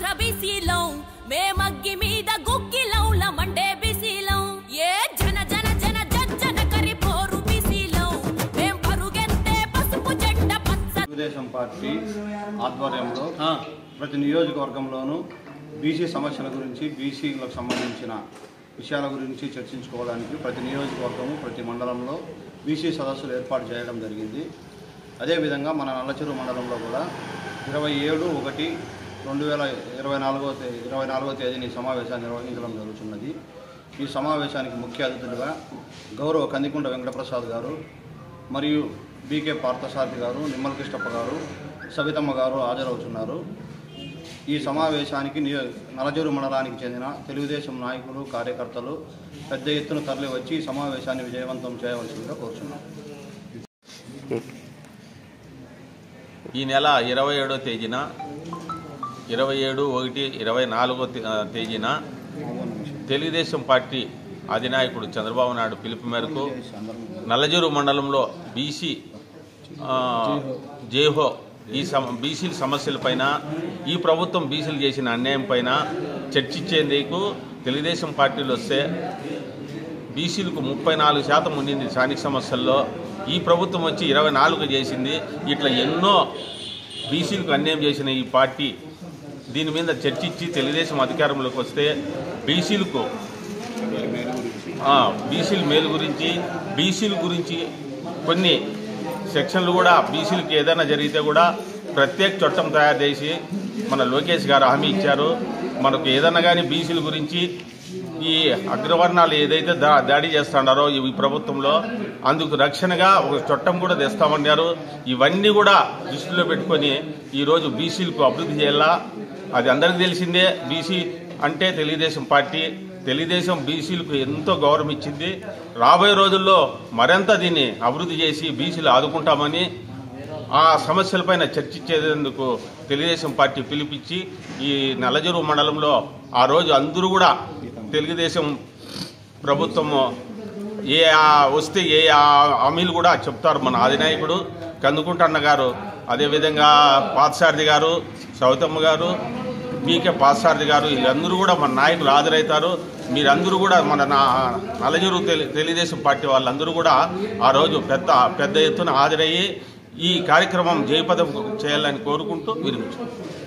బీసీలో మేమగ్గి మీద గుక్కిలౌల మండే బీసీలో ఏ జన జన జన జన కరిపోరు బీసీలో మేం పరుగెత్తే పసుపు జెండ పచ్చ తెలుగుదేశం పార్టీ ఆధ్వర్యంలో ప్రతి నియోజకవర్గంలోనూ బీసీ సమస్యల గురించి బీసీలకు సంబంధించిన విషయాల గురించి చర్చించుకోవడానికి ప్రతి నియోజకవర్గము ప్రతి మండలంలో బీసీ సదస్సులు ఏర్పాటు చేయడం జరిగింది. అదేవిధంగా మన నల్లచెరువు మండలంలో కూడా 27/1/2024 తేదీని సమావేశాన్ని నిర్వహించడం జరుగుతున్నది. ఈ సమావేశానికి ముఖ్య అతిథులుగా గౌరవ కందికుంట వెంకటప్రసాద్ గారు మరియు బీకే పార్థసారథి గారు, నిమ్మల కృష్ణప్ప గారు, సవితమ్మ గారు హాజరవుతున్నారు. ఈ సమావేశానికి నల్లచెరువు మండలానికి చెందిన తెలుగుదేశం నాయకులు, కార్యకర్తలు పెద్ద ఎత్తున తరలి వచ్చి ఈ సమావేశాన్ని విజయవంతం చేయవలసిందిగా కోరుచున్నాం. ఈ నెల 27వ తేదీన 27/1/24 తేదీన తెలుగుదేశం పార్టీ అధినాయకుడు చంద్రబాబు నాయుడు పిలుపు మేరకు నల్లచెరువు మండలంలో బీసీ జేహో బీసీల సమస్యలపైన ఈ ప్రభుత్వం బీసీలు చేసిన అన్యాయం పైన చర్చించేందుకు తెలుగుదేశం పార్టీలు వస్తే బీసీలకు 34% ఉండింది స్థానిక సమస్యల్లో. ఈ ప్రభుత్వం వచ్చి 24 చేసింది. ఇట్లా ఎన్నో బీసీలకు అన్యాయం చేసిన ఈ పార్టీ దీని మీద చర్చించి తెలుగుదేశం అధికారంలోకి వస్తే బీసీల మేలు గురించి బీసీల గురించి కొన్ని సెక్షన్లు కూడా బీసీలకు ఏదైనా జరిగితే కూడా ప్రత్యేక చట్టం తయారు చేసి మన లోకేష్ గారు హామీ ఇచ్చారు. మనకు ఏదైనా కానీ బీసీల గురించి ఈ అగ్రవర్ణాలు ఏదైతే దాడి చేస్తున్నారో ఈ ప్రభుత్వంలో అందుకు రక్షణగా ఒక చట్టం కూడా తెస్తామన్నారు. ఇవన్నీ కూడా దృష్టిలో పెట్టుకొని ఈరోజు బీసీలకు అభివృద్ధి చేయాలా. అది అందరికీ తెలిసిందే. బీసీ అంటే తెలుగుదేశం పార్టీ. తెలుగుదేశం బీసీలకు ఎంతో గౌరవం ఇచ్చింది. రాబోయే రోజుల్లో మరింత దీన్ని అభివృద్ధి చేసి బీసీలు ఆదుకుంటామని ఆ సమస్యలపైన చర్చించేందుకు తెలుగుదేశం పార్టీ పిలిపించి ఈ నల్లచెరువు మండలంలో ఆ రోజు అందరూ కూడా తెలుగుదేశం ప్రభుత్వం వస్తే ఏ హామీలు కూడా చెప్తారు. మన అధినాయకుడు కందుకుంట అన్న గారు, అదేవిధంగా పార్థసారథి గారు, సవితమ్మ గారు, బీకే పార్థసారథి గారు వీళ్ళందరూ కూడా మన నాయకులు హాజరవుతారు. మీరందరూ కూడా మన నల్లచెరువు తెలుగుదేశం పార్టీ వాళ్ళందరూ కూడా ఆ రోజు పెద్ద ఎత్తున హాజరయ్యి ఈ కార్యక్రమం జయపదం చేయాలని కోరుకుంటూ విరమించారు.